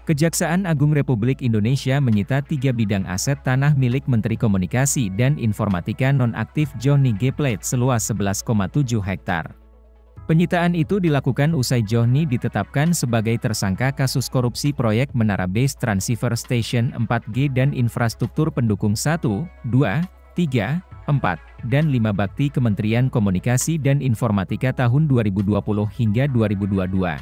Kejaksaan Agung Republik Indonesia menyita 3 bidang aset tanah milik Menteri Komunikasi dan Informatika nonaktif Johnny G. Plate seluas 11,7 hektar. Penyitaan itu dilakukan usai Johnny ditetapkan sebagai tersangka kasus korupsi proyek Menara Base Transceiver Station 4G dan infrastruktur pendukung 1, 2, 3, 4, dan 5 bakti Kementerian Komunikasi dan Informatika tahun 2020 hingga 2022.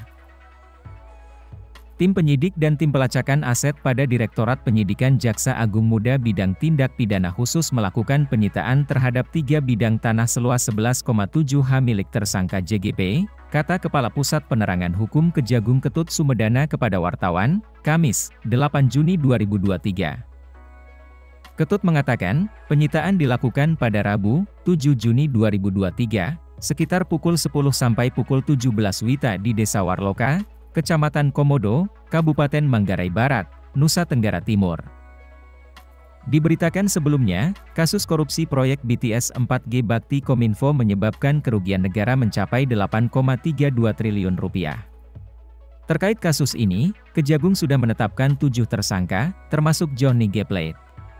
Tim penyidik dan tim pelacakan aset pada Direktorat Penyidikan Jaksa Agung Muda Bidang Tindak Pidana Khusus melakukan penyitaan terhadap 3 bidang tanah seluas 11,7 ha milik tersangka JGP, kata Kepala Pusat Penerangan Hukum Kejagung Ketut Sumedana kepada wartawan, Kamis, 8 Juni 2023. Ketut mengatakan, penyitaan dilakukan pada Rabu, 7 Juni 2023, sekitar pukul 10 sampai pukul 17 WITA di Desa Warloka, Kecamatan Komodo, Kabupaten Manggarai Barat, Nusa Tenggara Timur. Diberitakan sebelumnya, kasus korupsi proyek BTS 4G Bakti Kominfo menyebabkan kerugian negara mencapai 8,32 triliun rupiah. Terkait kasus ini, Kejagung sudah menetapkan 7 tersangka, termasuk Johnny G. Plate.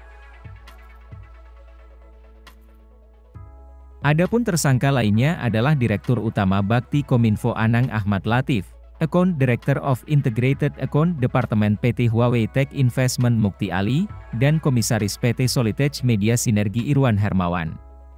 Adapun tersangka lainnya adalah Direktur Utama Bakti Kominfo Anang Ahmad Latif, Account Director of Integrated Account Departemen PT Huawei Tech Investment Mukti Ali, dan Komisaris PT Solitech Media Sinergi Irwan Hermawan.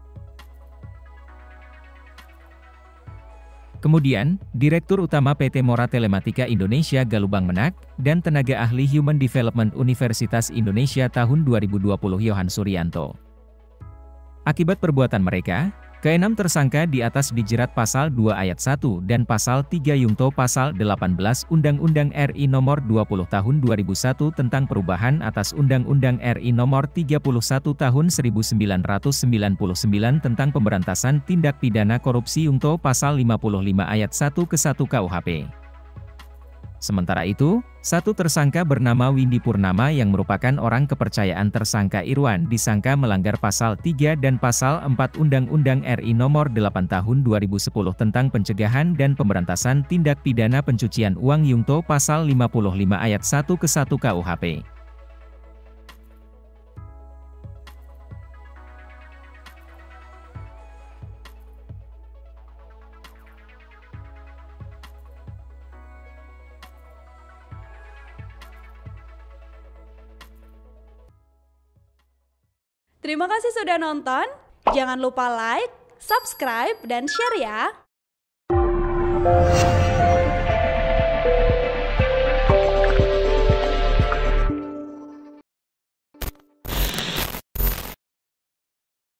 Kemudian, Direktur Utama PT Mora Telematika Indonesia Galubang Menak, dan Tenaga Ahli Human Development Universitas Indonesia tahun 2020 Yohan Suryanto. Akibat perbuatan mereka, ke-6 tersangka di atas dijerat Pasal 2 Ayat 1 dan Pasal 3 Yungto Pasal 18 Undang-Undang RI Nomor 20 Tahun 2001 tentang perubahan atas Undang-Undang RI Nomor 31 Tahun 1999 tentang pemberantasan tindak pidana korupsi Yungto Pasal 55 Ayat 1 ke 1 KUHP. Sementara itu, satu tersangka bernama Windy Purnama yang merupakan orang kepercayaan tersangka Irwan disangka melanggar Pasal 3 dan Pasal 4 Undang-Undang RI Nomor 8 Tahun 2010 tentang pencegahan dan pemberantasan tindak pidana pencucian uang Yungto Pasal 55 Ayat 1 ke 1 KUHP. Terima kasih sudah nonton, jangan lupa like, subscribe, dan share ya!